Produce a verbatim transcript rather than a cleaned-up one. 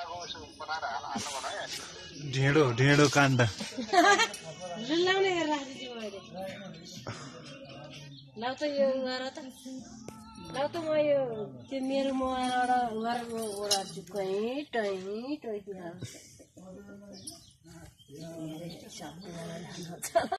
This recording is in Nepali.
ढेडो ढेडो काण्ड रुलाउने गरेर राख्दिछु मैले ल त यो गर त ल त म यो त्यो मेरो मोबाइलबाट गरेर ओराल्छु कहीँ टहीँ टहीँ